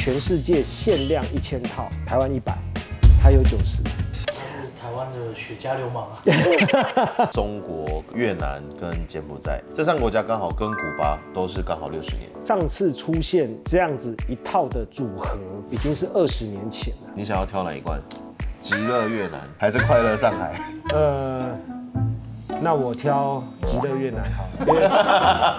全世界限量1000套，台湾100，还有90。 台湾的雪茄流氓啊！ 中国、越南跟柬埔寨这3个国家刚好跟古巴都是刚好60年。 上次出现这样子一套的组合，已经是20年前了。 你想要挑哪一罐？极乐越南还是快乐上海？ 那我挑极乐越南好了。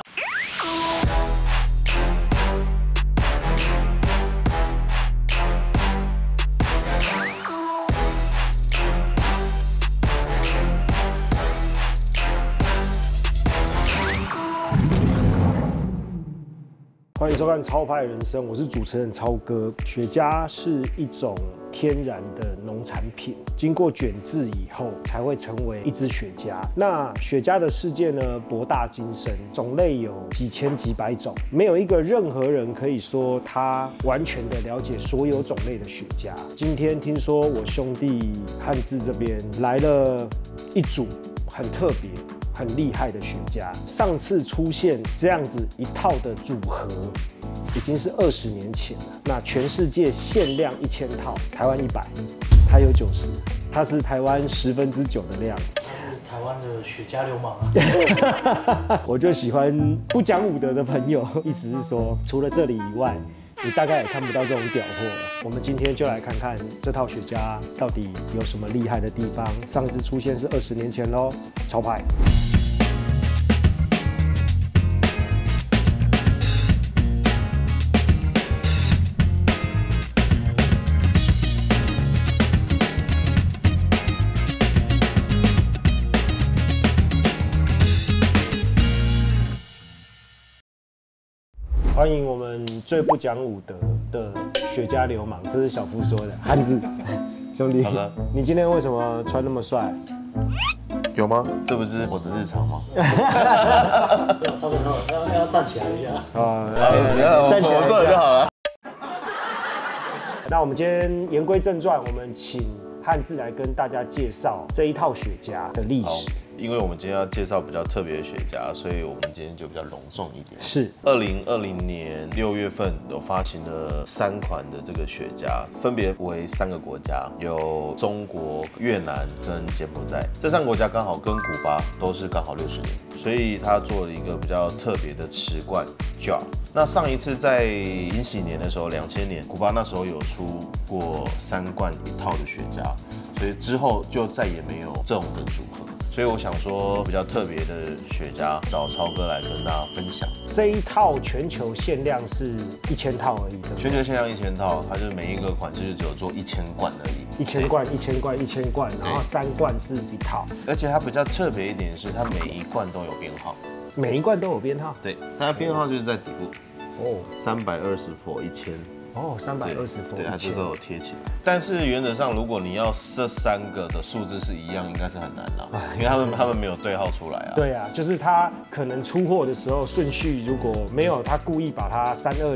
欢迎收看《超派人生》，我是主持人超哥。雪茄是一种天然的农产品，经过卷制以后才会成为一支雪茄。那雪茄的世界呢，博大精深，种类有几千几百种，没有一个任何人可以说他完全的了解所有种类的雪茄。今天听说我兄弟汉字这边来了一组很特别、很厉害的雪茄，上次出现这样子一套的组合，已经是20年前了。那全世界限量1000套，台湾100，它有90，它是台湾9%的量。 他是台湾的雪茄流氓啊！ 我就喜欢不讲武德的朋友，意思是说，除了这里以外，你大概也看不到这种屌货了。我们今天就来看看这套雪茄到底有什么厉害的地方。上次出现是20年前咯，超派。欢迎我们最不讲武德的雪茄流氓，这是小夫说的。汉字，兄弟， 好的， 你今天为什么穿那么帅？ 有吗？这不是我的日常吗？ 稍等，要站起来一下。 不要， 站起来我坐着就好了。 那我们今天言归正传，我们请汉字来跟大家介绍这一套雪茄的历史。 因为我们今天要介绍比较特别的雪茄，所以我们今天就比较隆重一点。 是 2020年6月份有发行了3款的这个雪茄，分别为3个国家，有中国、越南跟柬埔寨。这3个国家刚好跟古巴都是刚好60年，所以它做了一个比较特别的瓷罐 jar。那上一次在尹喜年的时候，2000年，古巴那时候有出过3罐1套的雪茄，所以之后就再也没有这种的组合。所以我想说，比较特别的雪茄，找超哥来跟大家分享。 这一套全球限量是1000套而已，对不对？ 全球限量1000套，它是每一个款式只有做1000罐而已。 1000罐、1000罐、1000罐，然后3罐是一套。 而且它比较特别一点是，它每一罐都有编号。 每一罐都有编号。 对，它的编号就是在底部。 哦 ，320 for 1000。 哦，320 for 对，它这 1000。 都有贴起来。但是原则上，如果你要这3个的数字是一样，应该是很难啦，因为他们没有对号出来啊。 对啊，就是他可能出货的时候顺序如果没有他故意把它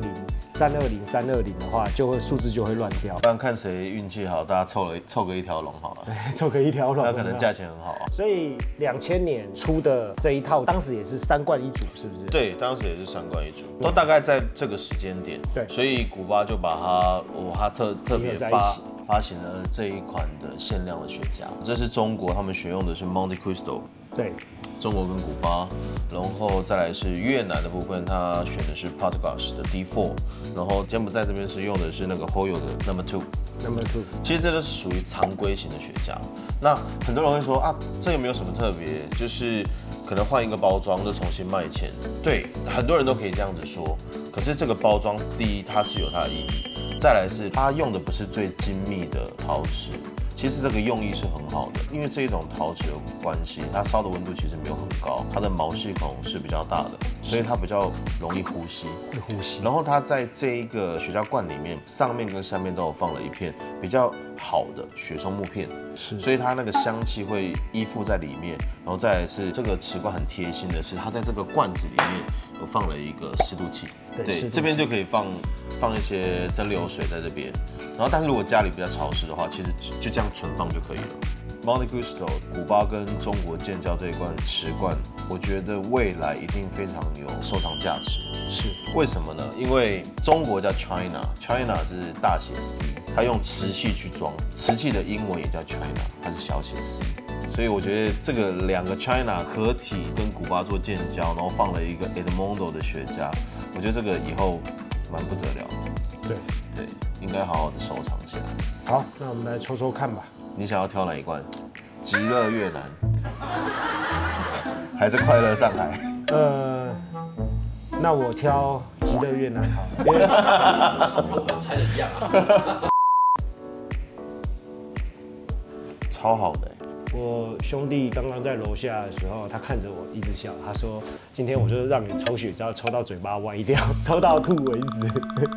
320、320、320的话，数字就会乱掉。 不然看谁运气好，大家凑个一条龙好了。 凑个一条龙， 那可能价钱很好啊。 所以2000年出的这一套，当时也是3罐1组，是不是？ 对，当时也是3罐1组，都大概在这个时间点。 对， 所以古巴就把它特别发行了这一款的限量的雪茄。这是中国，他们选用的是 Monte Cristo。对，中国跟古巴，然后再来是越南的部分，它选的是 Partagás 的 D4， 然后柬埔寨这边是用的是那个 Hoyo 的 Number 2。其实这都是属于常规型的雪茄。那很多人会说啊，这个没有什么特别，就是可能换一个包装就重新卖钱。对，很多人都可以这样子说。可是这个包装，第一它是有它的意义，再来是它用的不是最精密的陶瓷。其实这个用意是很好的，因为这一种陶瓷有关系，它烧的温度其实没有很高，它的毛细孔是比较大的，所以它比较容易呼吸。然后它在这一个雪茄罐里面，上面跟下面都有放了一片比较好的雪松木片，所以它那个香气会依附在里面。然后再来是这个瓷罐很贴心的是，它在这个罐子里面有放了一个湿度计，对，这边就可以放一些蒸馏水在这边。然后，但是如果家里比较潮湿的话，其实就这样存放就可以了。Monte Cristo 古巴跟中国建交这一罐瓷罐，我觉得未来一定非常有收藏价值。 是， 为什么呢？因为中国叫 China 是大写 C， 它用瓷器去装，瓷器的英文也叫 China， 它是小写 C。所以我觉得这个2个 China 合体跟古巴做建交，然后放了一个 Edmondo 的雪茄，我觉得这个以后蛮不得了的。对，应该好好的收藏起来。 好，那我们来抽抽看吧。 你想要挑哪一罐？极乐越南，还是快乐上海？ 那我挑极乐越南好了，因为我们猜的一样啊。 超好的。 我兄弟刚刚在楼下的时候，他看着我一直笑，他说：“今天我就是让你抽雪茄，抽到嘴巴歪掉，抽到吐为止。”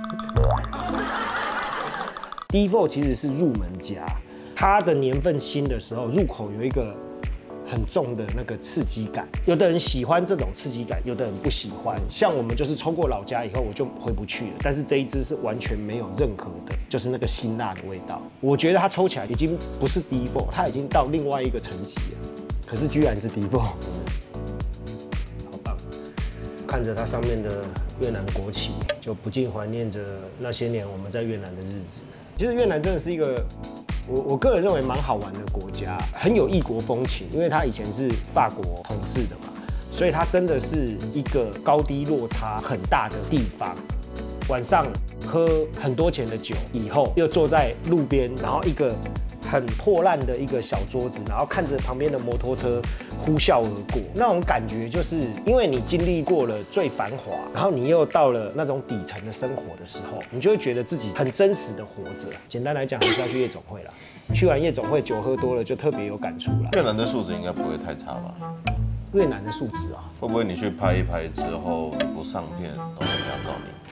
D4 其实是入门家，它的年份新的时候，入口有一个很重的那个刺激感。有的人喜欢这种刺激感，有的人不喜欢。像我们就是抽过老家以后，我就回不去了。但是这一支是完全没有任何的，就是那个辛辣的味道。我觉得它抽起来已经不是 D4， 它已经到另外一个层级了。可是居然是 D4， 好棒！看着它上面的越南国旗，就不禁怀念着那些年我们在越南的日子。其实越南真的是一个我个人认为蛮好玩的国家，很有异国风情，因为它以前是法国统治的嘛，所以它真的是一个高低落差很大的地方。晚上喝很多钱的酒以后，又坐在路边，然后一个很破烂的一个小桌子，然后看着旁边的摩托车呼啸而过，那种感觉就是因为你经历过了最繁华，然后你又到了那种底层的生活的时候，你就会觉得自己很真实的活着。简单来讲，还是要去夜总会啦。去完夜总会，酒喝多了就特别有感触啦。 越南的素质应该不会太差吧？ 越南的素质啊， 会不会你去拍一拍之后你不上片，然后人家告你？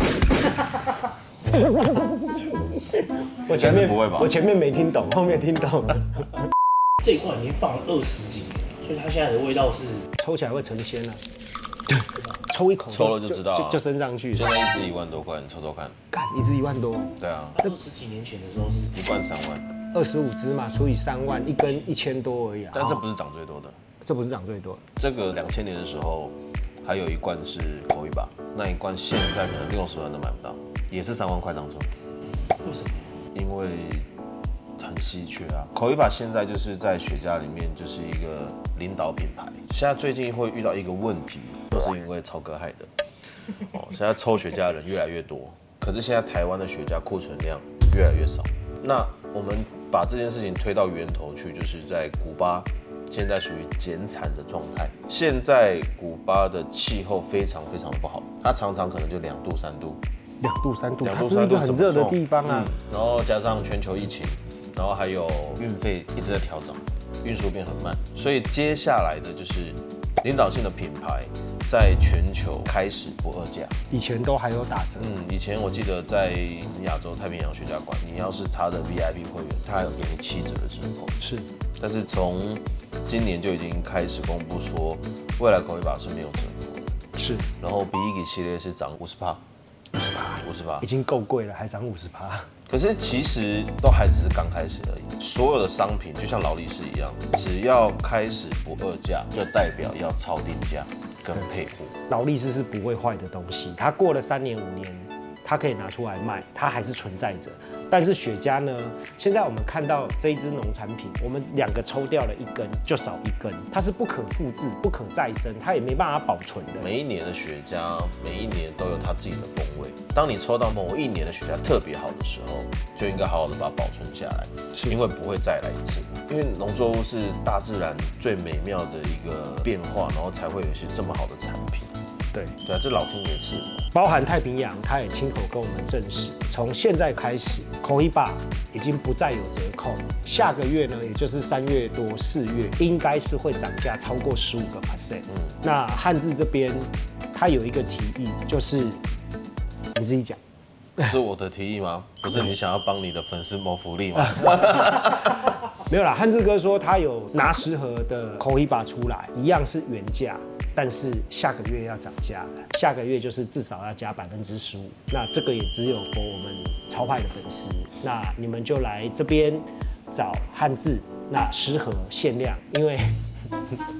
我前面不会吧？ 我前面没听懂，后面听懂了。 这一罐已经放了20几年了，所以它现在的味道是抽起来会成仙啊。抽一口抽了就知道了， 就升上去了。 现在一支1万多块，你抽抽看。 干，1支1万多。 对啊。 20几年前的时候是 1罐3万。 25支嘛，除以3万，一根1000多而已啊。 但这不是涨最多的。 这不是涨最多。 这个2000年的时候，还有一罐是口一把，那一罐现在可能60万都买不到，也是3万块当中。 为什么？ 因为很稀缺啊。口一把现在就是在雪茄里面就是一个领导品牌。现在最近会遇到一个问题，都是因为超哥害的。现在抽雪茄的人越来越多，可是现在台湾的雪茄库存量越来越少。那我们把这件事情推到源头去，就是在古巴。现在属于减产的状态。现在古巴的气候非常非常不好，它常常可能就2度3度。 2度3度，它是一个很热的地方啊。 然后加上全球疫情，然后还有运费一直在调涨，运输变很慢，所以接下来的就是领导性的品牌在全球开始不二价。以前都还有打折。以前我记得在亚洲太平洋雪茄馆，你要是他的 VIP 会员，他还有给你7折的折扣。是，但是从今年就已经开始公布说，未来口一把是没有折扣的。是，然后比一系列是涨50%，已经够贵了，还涨50%。可是其实都还只是刚开始而已。所有的商品就像劳力士一样，只要开始不二价，就代表要超定价跟配货。劳力士是不会坏的东西，它过了3年5年，它可以拿出来卖，它还是存在着。但是雪茄呢？现在我们看到这一支农产品，我们2个抽掉了1根，就少1根，它是不可复制、不可再生，它也没办法保存的。每一年的雪茄，每一年都有它自己的风味。当你抽到某一年的雪茄特别好的时候，就应该好好的把它保存下来，因为不会再来一次。因为农作物是大自然最美妙的一个变化，然后才会有一些这么好的产品。对啊，这老天爷是。包含太平洋，他也亲口跟我们证实，从现在开始，口一把已经不再有折扣。下个月呢，也就是3月多4月，应该是会涨价超过15%。那汉字这边，他有一个提议，就是你自己讲。是我的提议吗？不是你想要帮你的粉丝谋福利吗？没有啦，汉字哥说他有拿10盒的口一把出来，一样是原价，但是下个月要涨价，下个月就是至少要加15%。那这个也只有for我们潮派的粉丝，那你们就来这边找汉字，那10盒限量，因为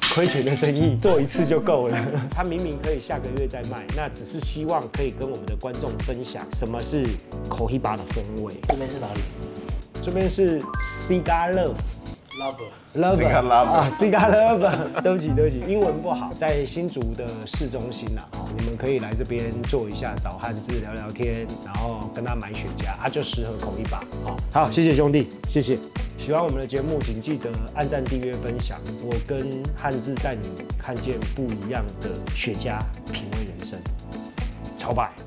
亏钱的生意做一次就够了。他明明可以下个月再卖，那只是希望可以跟我们的观众分享什么是Cohiba的风味。 这边是哪里？ 这边是 Cigar Lover Cigar Lover， 对不起，英文不好，在新竹的市中心啦，你们可以来这边坐一下，找汉字聊聊天，然后跟他买雪茄，就适合Cohiba。好，谢谢兄弟，谢谢。喜欢我们的节目，请记得按赞、订阅、分享。我跟汉字带你看见不一样的雪茄，品味人生，超拜。